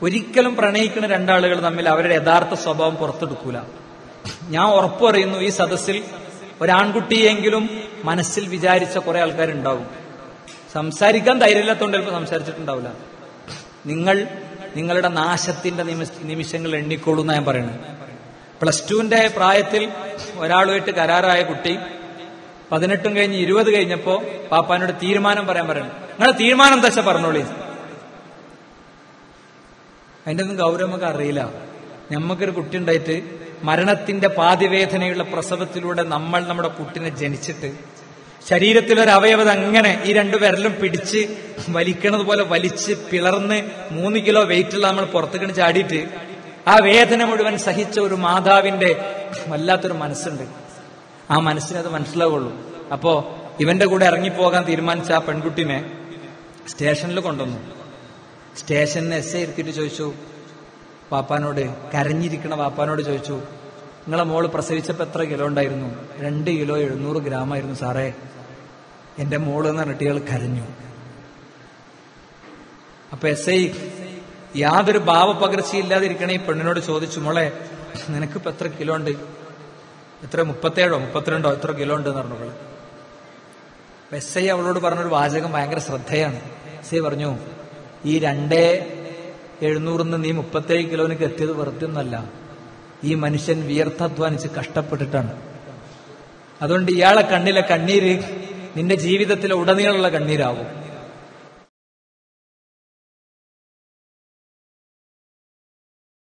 ഒരിക്കലും പ്രണയിക്കുന്ന രണ്ടാളുകൾ തമ്മിൽ അവരുടെ യഥാർത്ഥ സ്വഭാവം പുറത്തെടുക്കൂല. ഞാൻ ഉറപ്പു പറയുന്നു, ഈ സദസ്സിൽ ഒരാൺകുട്ടിയെങ്കിലും മനസ്സിൽ വിചാരിച്ച കുറെ ആൾക്കാരുണ്ടാവും. സംസാരിക്കാൻ ധൈര്യമില്ലാത്തതുകൊണ്ട് ചിലപ്പോൾ സംസാരിച്ചിട്ടുണ്ടാവില്ല. നിങ്ങളുടെ നാശത്തിന്റെ നിമിഷങ്ങൾ എണ്ണിക്കോളൂ എന്നാ ഞാൻ പറയുന്നത്. +2 പ്രായത്തിൽ ഒരാളുമായിട്ട് കരാറായ കുട്ടി 18 കഴിഞ്ഞ് 20 കഴിഞ്ഞപ്പോ പാപ്പാനോട് തീരുമാനം പറയാൻ പറയുന്നത്. നിങ്ങളുടെ തീരുമാനം എന്താ വെച്ചാൽ പറഞ്ഞോളി. അതിന്റെ ഒന്നും ഗൗരവം നമുക്ക് അറിയില്ല. നമ്മക്കൊരു കുട്ടി ഉണ്ടായിട്ട് മരണത്തിന്റെ പാതിവേദനയുള്ള പ്രസവത്തിലൂടെ നമ്മൾ നമ്മുടെ കുട്ടിനെ ജനിച്ചിട്ട് ശരീരത്തിലൊരവയവത അങ്ങനെ ഈ 2 വിരലും പിടിച്ച് വലിക്കണത് പോലെ വലിച്ച് പിളർന്ന് 3 കിലോ വെയിറ്റുള്ള നമ്മൾ പുറത്തേക്ക് ചാടിയിട്ട് ആ വേദന മുഴുവൻ സഹിച്ച ഒരു മാതാവിന്റെ വല്ലാത്തൊരു മനസ്സുണ്ട്. ആ മനസ്സിനത് മനസ്സിലാവുള്ളൂ. അപ്പോ ഇവന്റെ കൂടെ ഇറങ്ങിപ്പോകാൻ തീരുമാനിച്ച ആ പെൺകുട്ടിനെ സ്റ്റേഷനിൽ കൊണ്ടുവന്നു. സ്റ്റേഷനിൽ എസ് ഐ ഇരുത്തിയിട്ട് ചോദിച്ചു പാപ്പാനോട്, കരഞ്ഞിരിക്കണ പാപ്പാനോട് ചോദിച്ചു, നിങ്ങളെ മോള് പ്രസവിച്ചപ്പോ എത്ര കിലോ ഉണ്ടായിരുന്നു? 2 കിലോ 700 ഗ്രാമായിരുന്നു സാറേ. എന്റെ മോള് എന്ന് പറഞ്ഞിട്ട് ഇയാൾ കരഞ്ഞു. അപ്പൊ എസ് ഐ യാതൊരു ഭാവപകർച്ചയില്ലാതിരിക്കണ ഈ പെണ്ണിനോട് ചോദിച്ചു, മോളെ നിനക്കിപ്പോ എത്ര കിലോ ഉണ്ട്? എത്ര 37 32 എത്ര കിലോ ഉണ്ട് എന്ന് പറഞ്ഞു. എസ് ഐ അവളോട് പറഞ്ഞൊരു വാചകം ഭയങ്കര ശ്രദ്ധയാണ്. എസ് ഐ പറഞ്ഞു, ഈ 2,700 നീ 37 കിലോനിക്ക് എത്തിയത് വെറുതെ ഒന്നല്ല. ഈ മനുഷ്യൻ വിയർത്തധ്വാനിച്ച് കഷ്ടപ്പെട്ടിട്ടാണ്. അതുകൊണ്ട് ഇയാളെ കണ്ണിലെ കണ്ണീര് നിന്റെ ജീവിതത്തിലെ ഉടനീളമുള്ള കണ്ണീരാവും.